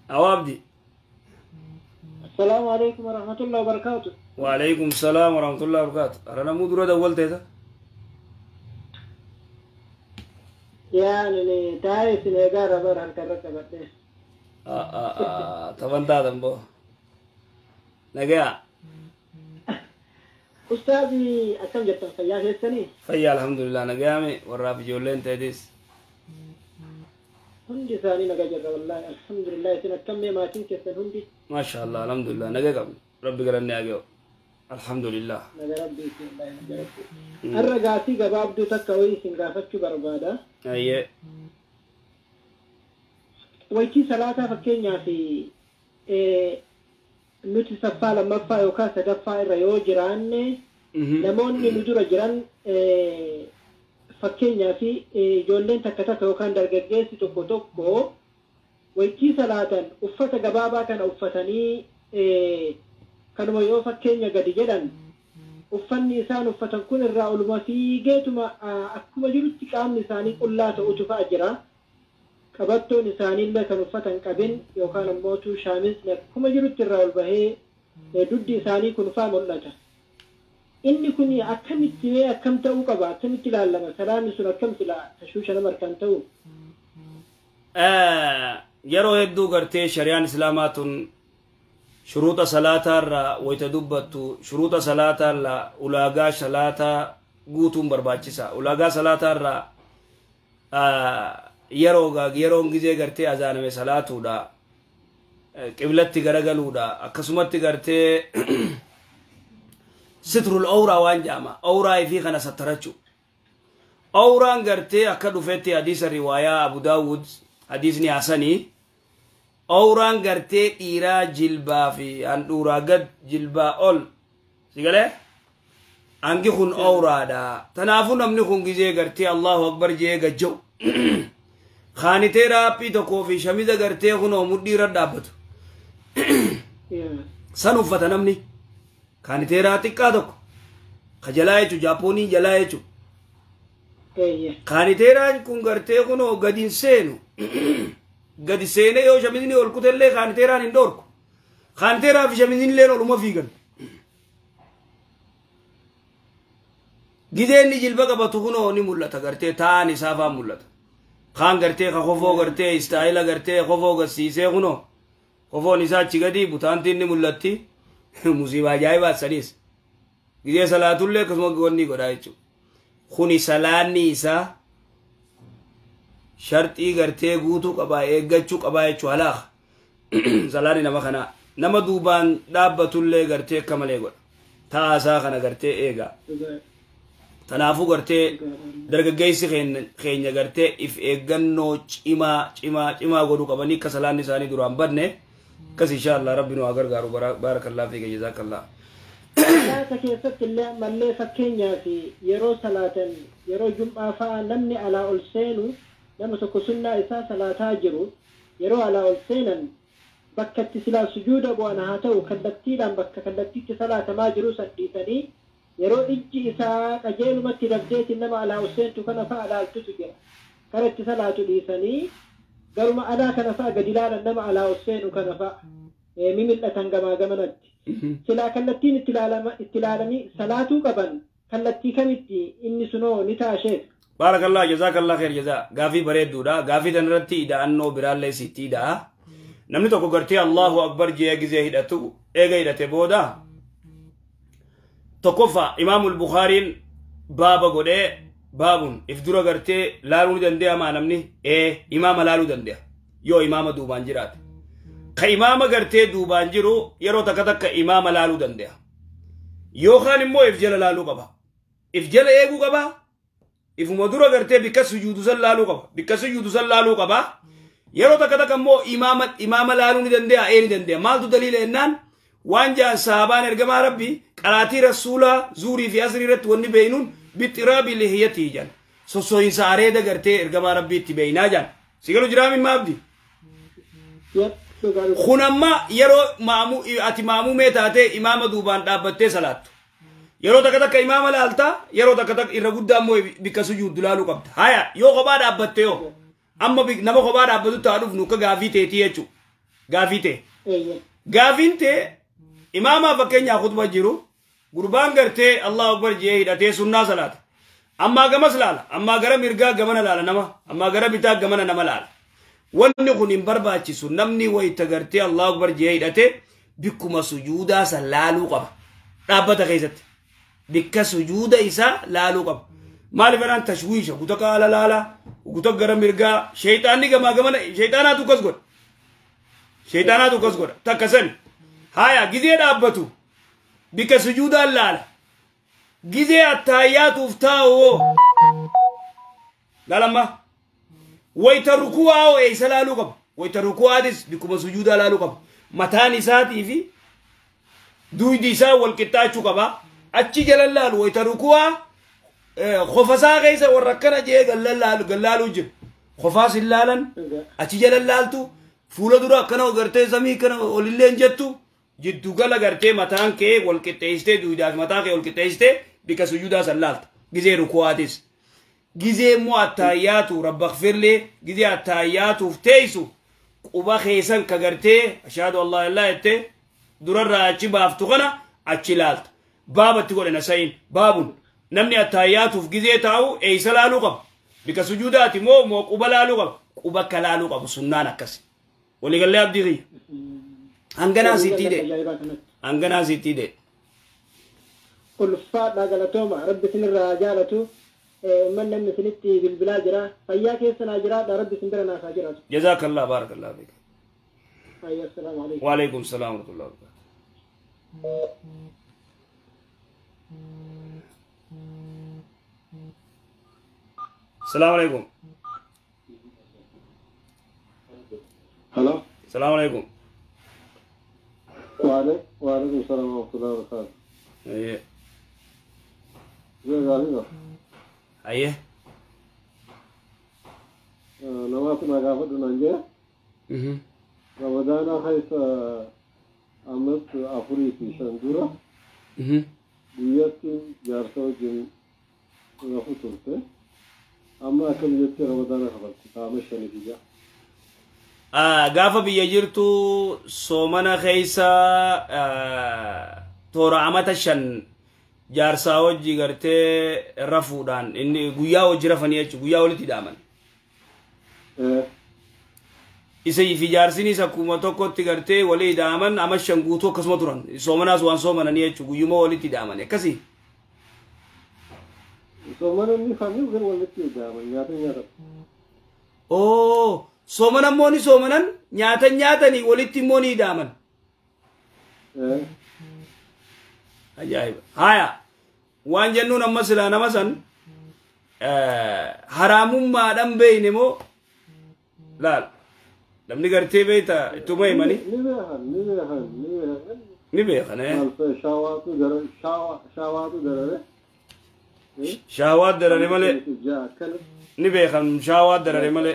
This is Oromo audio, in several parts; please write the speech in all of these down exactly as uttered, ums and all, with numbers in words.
أوابدي. السلام عليكم ورحمة الله وبركاته. وعليكم السلام ورحمة الله وبركاته. أنا مدرة دولت هذا. يعني تعرف نجارة برا الكركة بدي. آه آه آه طبعا ده دمبو. نجا. أستاذي أكم جت فيا في السنة. فيا الحمد لله نجامي ورا في جولين تديس. هندي ثاني نجا جرا والله الحمد لله سنة كم ما تنكر هندي. ما شاء الله الحمد لله نجا كم ربي قرني أجيو. الحمد لله. نجا ربي الله نجا ربي. الرجاتي جباب دو تكوي سنجافة شو بربادا. أيه. ويكي صلاة فكينيا في nuti saffaa lammaffaa yookaan sadaffaa irra yoo jiraanne namoonni nu dura jiran fakkeenyaa fi ijoolleen takka takka yookaan dargaggeessi tokko tokko waytii salaatan uffata gabaabaa kana uffatanii kanuma yoo fakkeenya gadi jedhan uffanni isaan uffatan kun irraa oluma fiigeetuma akkuma jirutti qaamni isaanii qullaa ta'utu fa'a jira. qabattoon isaanii illee kan uffatan qabin yookaan ammoo shaamisni akkuma jirutti irraa ol bahee duddi isaanii kun faa mul'ata. Inni kun akkamitti mee akkam ta'uu qaba akkamitti ilaalama salaanni sun akkam silaa tashuusha nama harkaan ta'u. Yeroo hedduu gartee shari'aan islaamaa tun shuruuxa salaataarraa wayita dubbattu shuruuxa salaataarraa ulaagaa salaataa guutuun barbaachisa. Ulaagaa salaataarraa yeroo gaag yeroon gizee gartee azaaname salaatuudha qiblatti garagaluudha akkasumatti gartee sitrul awraa waan jaama awraa fi kana sattarachu awraan gartee akka dhufetti hadiisa riwaayaa Abu Daawud hadiisni hasanii awraan gartee dhiiraa jilbaa fi handhuuraa gad jilbaa ol sigalee angi kun awraadha tanaafuu namni kun gizee gartee Allahu akbar jee gajja'u خانتيرا بي تكو في شميزة غرتي خنو مدي رد دابتو سنو فتنمني خانتيرا تكا تكو خجلايچو جاپوني جلايچو خانتيرا كون غرتي خنو غدين سينو غدي سينه يو شميزني ولكتلي خانتيرا ندوركو خانتيرا في شميزني لينو لما فيغن غيدني جلبا قبتو خنو ني مولتا غرتي تاني صافا مولتا خان غرتي خفوفو غرتي استايلا غرتي خفوفو غسيسه خنو خفو نسا چيغدي بوتانتين ملتي مصيبه جايبا سديس غيه صلاه الله كسمو غوني غدايچو خوني سلاني اسا شرطي غرتي غوتو قبا ايغچو قبا يچو هلا سلاني نما خنا نما دوبان دابتو الله غرتي كملي غد تاسا خنا غرتي ايغا تنافو غرتي درغغيسي خين خينيا غرتي اف ايغنو چيما چيما چيما غدو قبني كسلاني ساني دران بدنه كس ان شاء الله ربنا اغرغارو بارك الله فيك جزاك الله لا كيفت الله ملي فكينيا في يرو صلاه يرو جمعه فا نمني على السينو لما تكسنا اسا صلاه جرو يرو على السينن بكت سلا سجود ابو انا هاتو كدتي دام بك كدتي صلاه ما جرو سديتني يرو إجي إساء أجيل متي ربديت إنما على حسين تكنا فعلا التسجر كانت صلاة ليساني قالوا ما أدا كان فا قدلال إنما على حسين وكان فا مملة تنقما قمنت سلا كالتين اتلالمي صلاة قبن كالتي كمتي إني سنو نتاشيت بارك الله جزاك الله خير جزاء غافي بريد دودا غافي دنرتي إذا أنه برال لي ستي دا نمني توقو قرتي الله أكبر جيه جزيه هدتو إيغا هدتي بودا تقفى إمام البخاري بابا قده بابون إفدرا قرتي لالو دنديا ما نمني إيه إمام لالو دنديا يو إمام دوبان جرات كإمام قرتي دوبان جرو يرو تكتك إمام لالو دنديا يو خان مو إفجل لالو قبا إفجل إيقو قبا إف مدرا قرتي بك سجود سل لالو قبا بك سجود سل لالو قبا يرو تكتك مو إمام إمام لالو دنديا إيه دنديا مالتو دليل إنان وانجا صحابان ارغما ربي قراتي رسولا زوري في اسري رت وني بينون بتراب لهيتي جان سو سو انساره ده غرتي ارغما ربي تبينا جان سيغلو جرامي ما بدي خنما يرو مامو اتي مامو ميتاته امام دوبان دابته صلاه يرو تكتك امام لالتا يرو تكتك يرغدا مو بكسجود دلالو قبط هيا يو غبا دابته يو اما نما غبا دابته تعرف نوكا غافي تيتي يچو قافيته ايه قافينته إماما فكين ياخد بجيرو قربان قرتي الله أكبر جيه داتي سنة صلاة أما قمس لالا أما قرم إرقا قمنا لالا نما أما قرم بتاق قمنا نما لالا ونخن انبرباتي سنمني ويتقرتي الله أكبر جيه داتي بكما سجودا سلالو قبا رابطة خيزت بك سجودا إسا لالو قبا مالي فران تشويشة قطك على لالا وقطك قرم إرقا شيطاني قما قمنا شيطاناتو كسقر شيطاناتو كسقر تكسن هايا جزي رابطو بك سجودا لالا جزي التايات وفتاو لا لما ويتركوا أو أي سلالو قب ويتركوا هذس بكم سجودا لالو قب متاني ساتي في دوي ديسا والكتاچو قبا أتشي جلال ويتركوا خفصا غيسا وركنا جيه قلال قلالو جب خفاص اللالن أتشي جلال تو فولا درا كنا وغرتي زمي كنا وللين جتو جدو قلا غرتي متان كي والكتايسته دوي داس متان كي والكتايسته بك سجودا سلالت جزي ركوا هذس جزي مو التاياتو رب اغفر لي جزي التاياتو فتيسو وبا خيسان كغرتي اشهد الله الا انت درر راچي بافتغنا اچلالت بابا تقول انا سين باب نمني التاياتو في جزي تاو اي سلالو قب بك سجودات مو مو قبلالو قب قبا كلالو قب سنانا كسي ولي قال لي ابدي غي انغنا سيتي دي انغنا سيتي دي كل فات قالتوما رب سنر رجالته من لم يسنتي بالبلاد جرا فياك سنا جرا رب سنبرنا ساجرا جزاك الله بارك الله فيك ايوه السلام عليكم وعليكم السلام ورحمه الله وبركاته السلام عليكم هلا السلام عليكم وعليكم وعليكم السلام ورحمه الله وبركاته ايه زي غالي ايه نواف ما قافت نانجا اها رمضان خيس امس افري في شندورا اها بياتي جارسو جن نفوتلته اما كم يتي رمضان خبرت تامش نتيجه آه غافا بيجرتو سومنا خيسا آه تورا عمتا شن جارسا وجي غرتي رفودان اني غيا وجي رفني اچ غيا ولتي دامن ايه isay fi jaarsini sakuma tokkotti gartee walii daaman ama shanguutoo akkasuma turan soomanaas waan soomananii jechuun guyyuma walitti daaman akkasii. soomana ni fami ugan walitti daaman nyaata nyaata. oo soomana immoo ni soomanan nyaata nyaatanii walitti immoo ni daaman. ajaa'iba haya waan jennuun amma silaa nama san haraamummaadhaan beeyne moo laal. لمني قرتي بيتا تومي ماني نبيهن نبيهن نبيهن نبيهن ايه شهوات در شهوات در شهوات در مالي نبيهن شهوات در مالي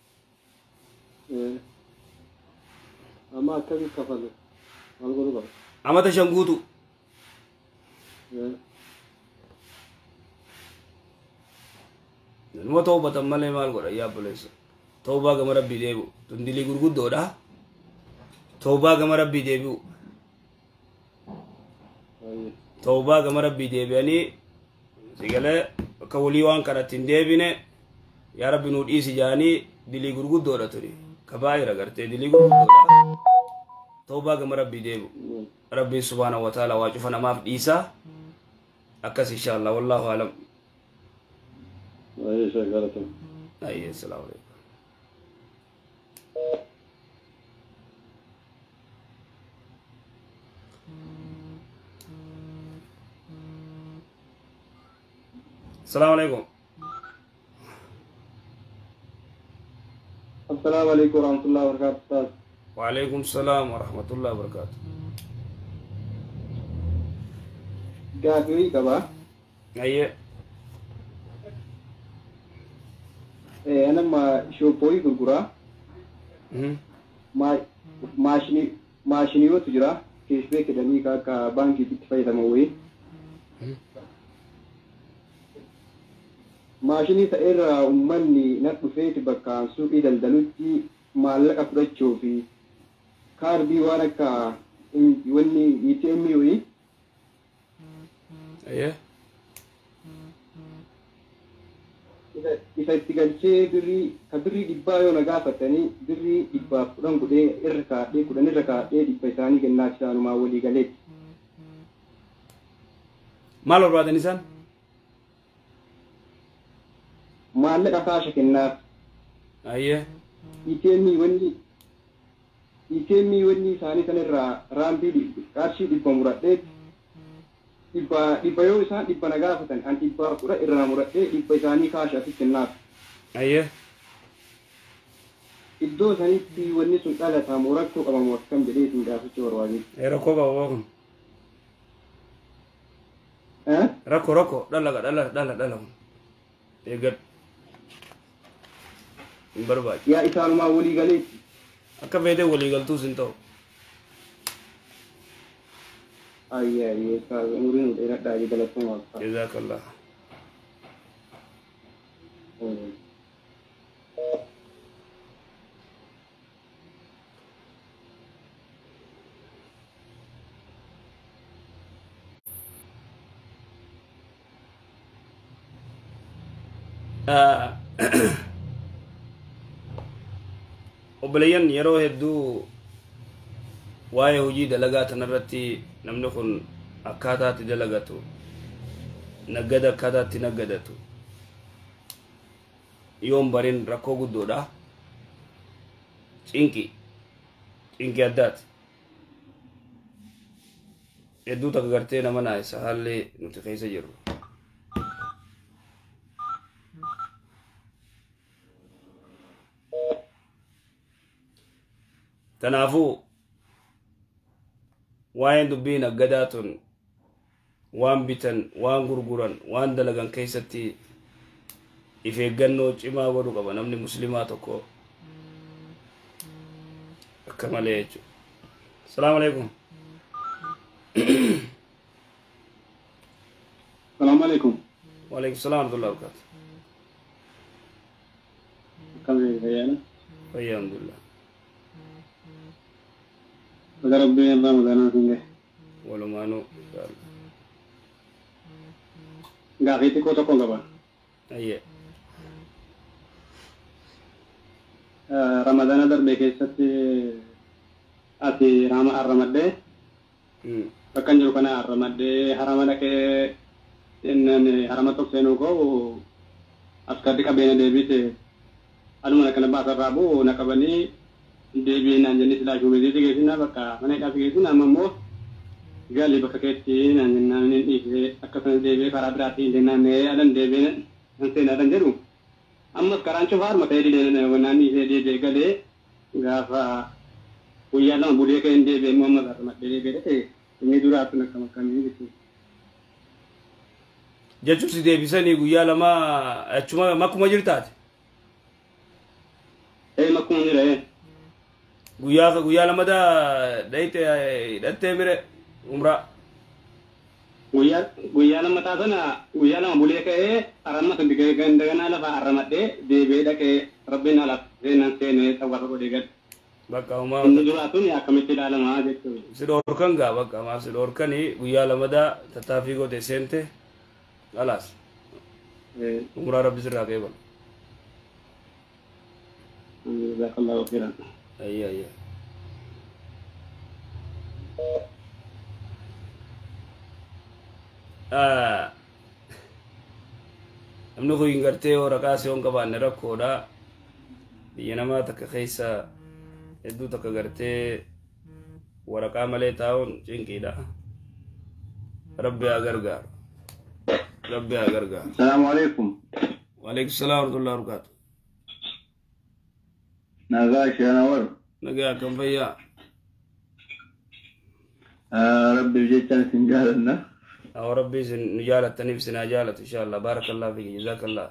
اما كم كفل الغرض اما تشنغوتو نمو توبة مالي مال غرا يا بليس توبة كما ربي ديبو تندلي غرغد دودا توبة كما ربي ديبو توبة كما ربي ديبو يعني سيغلا كولي وان كانت ديبينه يا ربي نود ايسي جاني دلي غرغد دودا تري كبائر غرتي دلي غرغد دودا توبة كما ربي ديبو ربي سبحانه وتعالى واجفنا ما في عيسى اكس ان شاء الله والله اعلم. اي شكرا. اي السلام عليكم. السلام عليكم. السلام عليكم ورحمة الله وبركاته. وعليكم السلام ورحمة الله وبركاته. قاعدوي كبا. أيه. إيه أنا ما شو بوي كركورا. ما ماشني ماشني وتجرا كيش بيك دني كا كا بانكي تتفايد موي. ماشني تأير أمني نكفيت بكان سوق إذا الدلوتي مالك أفرج شوفي kaardii waan akka wanni E T M wayii ayyee isa itti galchee birrii ka birrii dhibbaa yoo na gaafatanii birrii dhibbaaf kudhan godhee irra kaadhee kudhan irra kaadhee dhibba isaanii kennaa isaanumaa walii galeetti. maal barbaadan isaan maallaqa kaasha kennaaf. ayyee E T M wanni E T M wanni isaanii sanirraa raambii qarshii dhibba muradhee dhibba dhibba yoo isaan dhibba na gaafatan an dhibba kudha irraa muradhee dhibba isaanii kaasha fi kennaaf. ayyee iddoo sanitti wanni sun dhalatamu rakkoo qabamu akkam jedhee isin gaafachuu barbaade. rakkoo qaba kun rakkoo rakkoo dhalaga dhala dhala dhala eegad hin barbaadu. yaa isaanumaa walii galeetti. akka feetee walii galtuus hin ta'u. Ayya ayya ka umurin udah enak dah kita langsung apa. Jazakallah. obboleeyyan yeroo hedduu waa'ee hojii dalagaa tanarratti namni kun akkaataatti dalagatu naggada akkaataatti naggadatu yoon barin rakkoo guddoodha cinqi cinqi addaati hedduu takka gartee nama naayisa haalli nuti keessa jirru tanaafuu waan dubbii naggadaa tun waan bitan waan gurguran waan dalagan keessatti if eeggannoo cimaa godhu qaba namni muslimaa tokko akka malee jechuudha. Salaamu alaikum. Salaamu alaikum. Wa alaikum salaam wa rahmatullahi wa barakatuh. Kami kayana. Fayya alhamdulillah. Agar Rabbi yang Ramadan sungguh. Walumaanu. Enggak gitu kok toko enggak, Pak? Iya. Ramadan darbe keessatti ati rama arramadde bakkan jiru kana arramadde harama dhaqee innan harama tokko seenuu koo askatti qabeenya deebite aduma kana baasarraa boo na qabanii deebiin naan jenni silaa shuubee geessina bakka mana hidhaa geessina amma immoo gaalli bakka keetti naan jennaan inni dhiisee akkasumas deebi'ee karaa biraatiin jennaan adan deebi'ee nan seenaa jedhu ammas karaan cufaar matee dilee wanaan isee deebi'ee galee gaafa guyyaa lama bulee ka'een deebi'ee immoo ammas arramadde deebi'ee ta'e inni duraatu akkam akkamii jechuudha. Jechuun si deebisanii guyyaa lama achuma makkuma jirtaati. Ee makkuma jira ee. Guyyaa guyyaa lama daa dhayite hidhattee mire umraa. Guyyaa guyyaa lama taasana guyyaa lama bulee ka'ee aramma kan digee gandaganaa lafa arramadhee deebi'ee dhaqee rabbiin alaaf seenan seenee xawwafa godhee gad. Bakka uumaa. Inni duraatuun akkamitti ilaalamaa jechuudha. Si dhoorkan gaa bakka maaf si dhoorkanii guyyaa lama daa tattaaffii godhe seente alaas. Umraa rabbi sirraa qeebal. Jazakallahu khairan. Ayya ayya. namni kun hin gartee yoo raqaa si hin qabaanne rakkoodha biyya namaa takka keessa hedduu takka gartee waraqaa malee taa'uun cinqiidha rabbi haa gargaaru rabbi haa gargaaru. Salaamu alaikum. Waalaikum salaam wa rahmatullahi wa barakatuh. Nagaa ishee nawar. Nagaa kan fayyaa. Rabbi jechaan isin jaalanna. أو ربي سن نجالة تنفس نجالة إن شاء الله بارك الله فيك جزاك الله.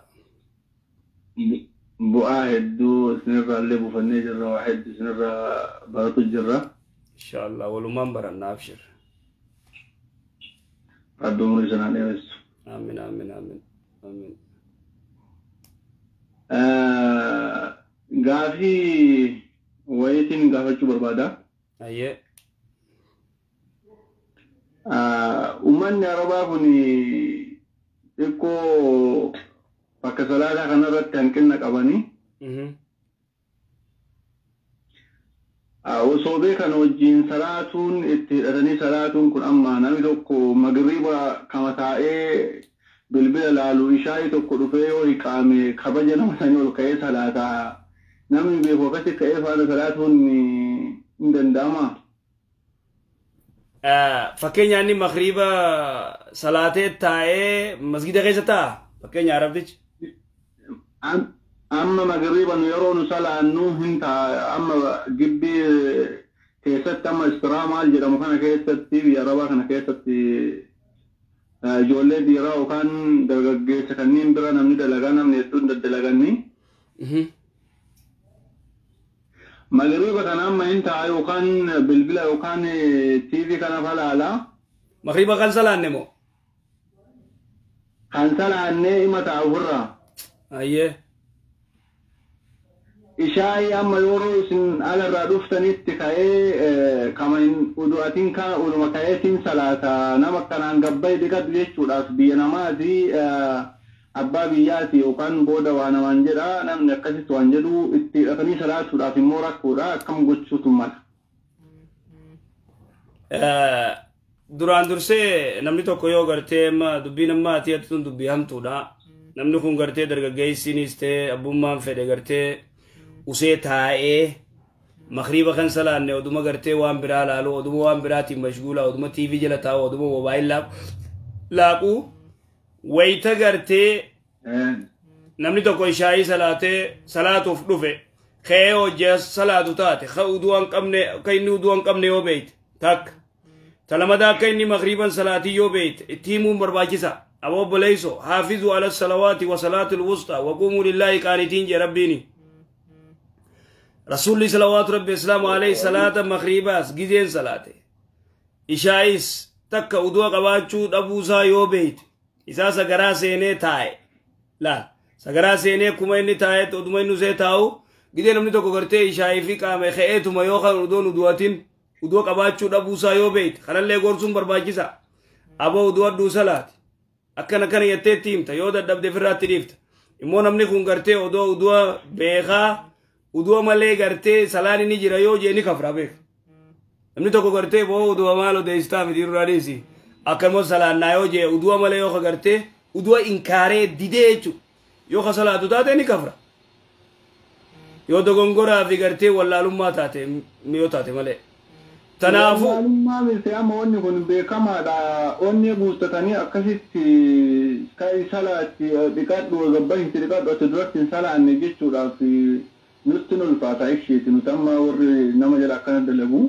بواحد دو سنرى اللي بفني جرة واحد سنرى بارط الجرة. إن شاء الله ولمنبر النافشر. رب مرجنا نيوس. آمين آمين آمين آمين. غافي ويتين غافي شو بربادا؟ أيه uummanni arabaa kun xiqqoo bakka salaataa kanarratti hanqina qabanii osoo beekan wajjin salaatuun itti hidhatanii salaatuun kun amma namni tokko magriiba kama taa'ee bilbila laalu ishaa'ii tokko dhufee yoo hiqaame kabaja nama sanii ol ka'ee salaataa namni beeku akkasi ka'ee faana salaatuun hin danda'ama. Fakkeenya inni magriiba salaatee taa'ee masgida keessa taa'a fakkeenya arabtichi. Amma magriiba nu yeroo nu salaannu hin ta'a amma gibbii keessatti amma istiraa maal jedhamu kana keessatti biyya arabaa kana keessatti ijoollee dhiiraa yookaan dargaggeessa kanneen bira namni dalagaa namni hedduun daddalaganii. Magriiba kana amma hin ta'a yookaan bilbila yookaan tiivii kana falaalaa. Magriiba kan salaanne moo? Kan salaanne hima ta'a ofirraa. Ayyee. Ishaa'ii amma yeroo isin alarraa dhuftanitti ka'ee kama udu'atiin kana uluma ka'eetiin salaata nama kanaan gabbayii dhiqatu jechuudhaaf biyya namaati abbaa biyyaati yookaan booda waa namaan jedha namni akkasitti waan jedhu itti hidhatanii salaatuudhaaf immoo rakkoodha akkam gochuutu mala. Duraan dursee namni tokko yoo gartee dubbiin ammaa ati ati dubbii hamtuudha. Namni kun gartee dargaggeessinis ta'e abbummaan fedhe gartee usee taa'ee magriiba kan salaanne oduma gartee waan biraa laalu oduma waan biraatiin mashguula oduma tiivii jala taa'u oduma moobaayil laaquu wayita gartee namni tokko ishaa'ii salaatee salaatuuf dhufe ka'ee hojjee salaatu taate ka uduu qabne ka inni uduu qabne yoo beeyte takka talamadaa akka inni magriiban salaatii yoo beeyte itti himuun barbaachisa. أبو بليسو حافظوا على الصلوات وصلاة الوسطى وقوموا لله قانتين جي ربيني رسول الله صلوات ربي السلام عليه صلاة مغرباس جزين صلاة إشايس تك أدوى قباتشو أبوسا يو بيت إسا سقرا سيني تاي لا سقرا سيني كما إني تاي تودما إنو سي تاو جزين نمني توقو کرتے إشاي في قامي خيئتو ما يوخان أدوان أدواتين أدوى قباتشو أبوسا يو بيت خلال لي قرسون برباجيسا أبو أدوى دو صلاة akkana kana yettee tiimta yoo dadhabde firraatti dhiifta immoo namni kun gartee odoo udua beekaa udua malee gartee salaani ni jira yoo jee ni kafra beeka namni tokko gartee boo udua maal odeessitaa miti irraa dhiisi akkanuma salaannaa yoo jee udua malee yoo ka gartee udua inkaaree didee jechu yoo ka salaatu taate ni kafra yoo dogongoraa fi gartee wallaalummaa taate miyoo taate malee. Tanaafu maalummaa miti amma wanni kun beekamaadha wanni guuttatanii akkasitti kai salaatti dhiqadhu gabbahitti dhiqadhu ati duratti hin salaanne jechuudhaaf nutti nu ulfaata isheeti nuti amma warri nama jala akkana dalagu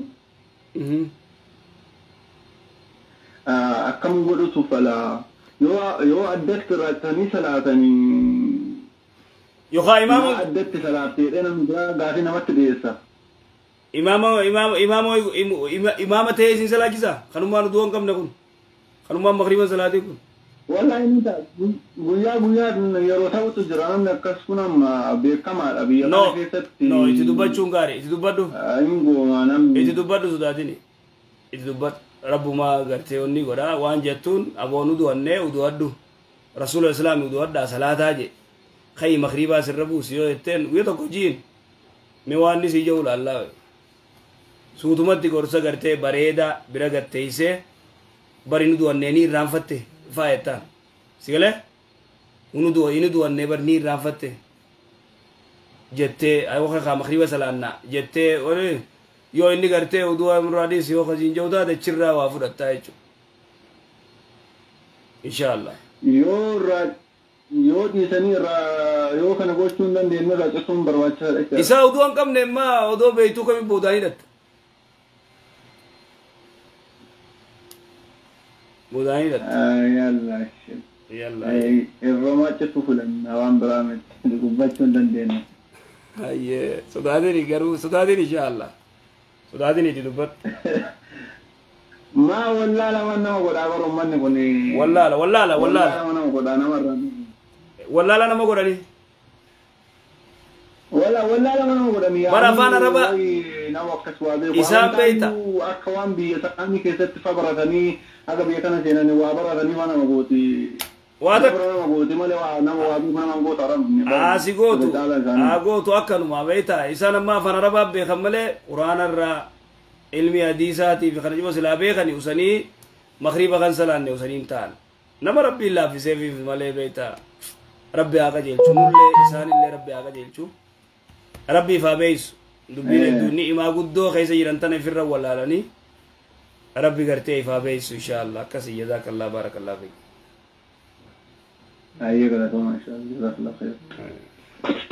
akkam godhutu fala yoo addatti irraatanii salaatanii yookaan imaama addatti salaattee namni biraa gaafii namatti dhiyeessa. Imama imama imama imama teh sin salah kisah. Kanuman duang kam nakun. Kanuman maghriban salati kun. Wallahi ni ta guya guya yaro tahu tu jaran nakas kunam bekama abi. No no itu dubat cungkari itu dubat du. Ingo manam. Itu dubat du sudah ini. Itu dubat Rabbu ma garte onni goda wan jatun abonu du anne udu addu. Rasulullah sallallahu udu adda salat aje. Khay maghriba sirrabu siyo etten wiyo to kojin. Mewani si jawul Allah. Suutumatti gorsa gartee bareeda bira gatteeyse bari nu du'anneeni irraanfatte faayettaan sigalee unu du'a inni du'annee bari ni irraanfatte jettee ayoo kaa makriba salaannaa jettee yoo inni gartee udu'a muraadis yoo kasiin jawtaa dachirraa waa fudhattaa jechuudha inshaallah yoo irraa yoo dhiisanii irraa yoo kana gochuu hin dandeenye irraa cituun barbaachisaadha isaa udu'a hin qabne immaa odoo beeytuu kami boodaanii dhatta بوداني ده يلا يلا الرمات تفلن اوان برامج دغبچون دندين اي سودادني غرو سودادني ان شاء الله سودادني دي دبت ما والله لا وانا غدا غرو من كوني والله لا والله لا والله لا وانا غدا انا مره والله لا انا ما غداني ولا ولا لا وانا غداني برا فانا ربا nama akkas waa beeku. Isaan beeyta. Akka waan biyya isaanii keessatti fa baratanii akka biyya kana seenanii waa baratanii waan nama gooti. Waa nama gooti malee waa nama waa beeku nama goota arabni. Asi gootu. Haa gootu akkanuma beeyta. Isaan amma afaan arabaa beekan malee quraanarraa ilmi hadiisaatii fi kana jiba silaa beekani usanii مغرب كان سلان ne usaniin ta'an nama rabbi laafisee fi malee beeyta rabbi haa qajeelchu nullee isaanillee rabbi haa qajeelchu rabbi faa beeysu dubbiin hedduunni imaa guddoo keessa jiran tana ifirra wallaalanii rabbi gartee ifaa beeysu inshaallah akkasii jazaakallah baarakallah fi ayyee galatooma inshaallah jazakallah khayr